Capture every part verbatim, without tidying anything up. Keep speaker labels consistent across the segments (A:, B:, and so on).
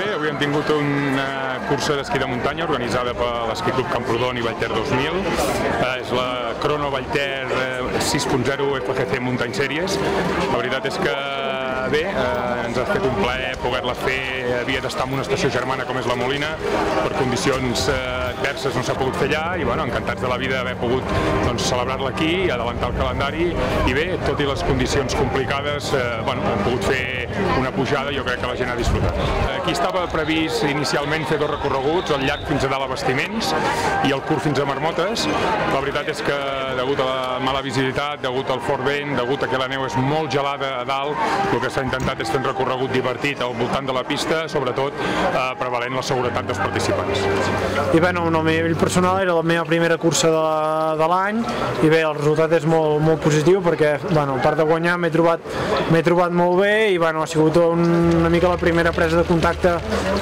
A: bé, avui hem tingut una cursa d'esquí de muntanya organitzada per l'Esquí Club Camprodon i Vallter dos mil. És la Crono Vallter sis punt zero F G C Mountain Series. La veritat és que bé, ens ha fet un plaer poder-la fer. Havia d'estar en una estació germana com és la Molina, per condicions adverses no s'ha pogut fer allà i bueno, encantats de la vida d'haver pogut doncs, celebrar-la aquí i adelantar el calendari. I bé, tot i les condicions complicades, eh, bueno, hem pogut fer una pujada i jo crec que la gent ha disfrutat. Aquí estava previst inicialment fer dos recorreguts, el llac fins a dalt a Bastiments i el curt fins a Marmotes. La veritat és que, degut a la mala visibilitat, degut al fort vent, degut a que la neu és molt gelada a dalt, el que s'ha intentat és fer un recorregut divertit al voltant de la pista, sobretot eh, prevalent la seguretat dels participants.
B: I bé, no, a nivell personal era la meva primera cursa de, de l'any i bé, el resultat és molt, molt positiu perquè, bueno, a part de guanyar m'he trobat, m'he trobat molt bé i bueno, ha sigut un, una mica la primera presa de contacte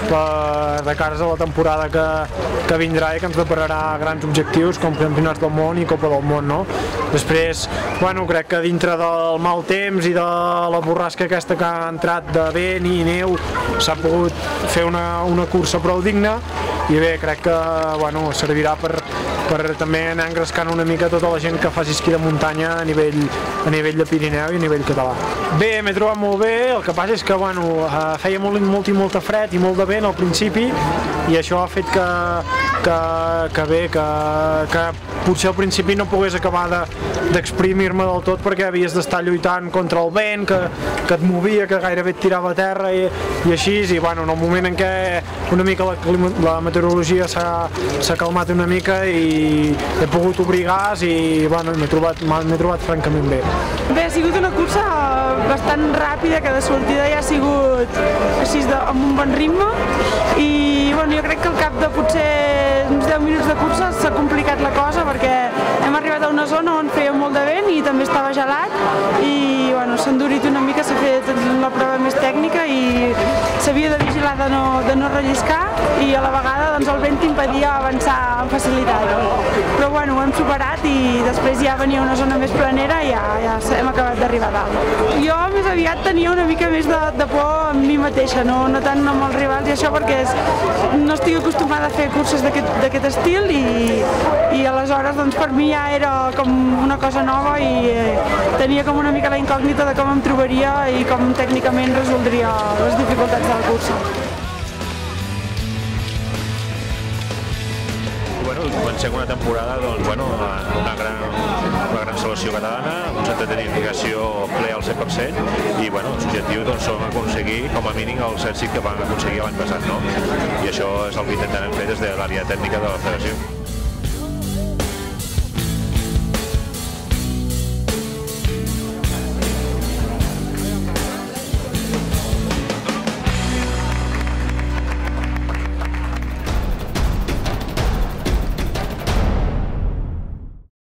B: per, de cares a la temporada que, que vindrà i que ens depararà grans objectius com campionats del món i Copa del Món, no? Després, bueno, crec que dintre del mal temps i de la borrasca aquesta que ha entrat de vent i neu s'ha pogut fer una, una cursa prou digna i bé, crec que bueno, servirà per, per també anar engrescant una mica tota la gent que faci esquí de muntanya a nivell, a nivell de Pirineu i a nivell català. Bé, m'he trobat molt bé, el que passa és que bueno, feia molt, molt i molta fred i molt de vent al principi i això ha fet que, que, que bé, que, que potser al principi no pogués acabar d'exprimir-me del tot perquè havies d'estar lluitant contra el vent, que, que et movia, que gairebé et tirava a terra i, i així, i bueno, en el moment en què una mica la, la meteorologia s'ha calmat una mica i he pogut obrir gas i bueno, m'he trobat, m'he trobat francament bé.
C: Bé, ha sigut una cursa bastant ràpida, que de sortida ja ha sigut així de, amb un bon ritme i bueno, jo crec que al cap de potser uns deu minuts de cursa s'ha complicat la cosa perquè hem arribat a una zona on feia molt de vent i també estava gelat i bueno, s'ha endurit una mica, s'ha fet la prova més tècnica i s'havia de vigilar de no, de no relliscar i a la vegada doncs, el vent t'impedia avançar amb facilitat. Però bueno, ho hem superat i després ja venia una zona més planera i ja, ja hem acabat d'arribar a dalt. Jo més aviat tenia una mica més de, de por amb mi mateixa, no, no tant amb els rivals i això perquè és, no estic acostumada a fer curses d'aquest estil i, i aleshores doncs, per mi ja era com una cosa nova i eh, tenia com una mica la incògnita de com em trobaria i com tècnicament resoldria les dificultats de la cursa.
D: Bueno, comencem una temporada doncs, bueno, una, gran, una gran selecció catalana, un centre de tecnificació ple al cent per cent i bueno, l'objectiu doncs, som aconseguir com a mínim el set cinc que van aconseguir l'any passat, no? I això és el que intentem fer des de l'àrea tècnica de la federació.